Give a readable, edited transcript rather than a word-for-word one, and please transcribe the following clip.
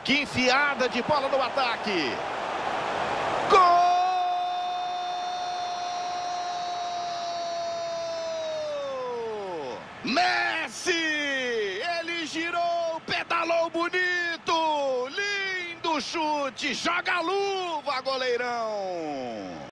Que enfiada de bola no ataque. Gol! Messi! Ele girou, pedalou bonito. Lindo chute, joga a luva, goleirão.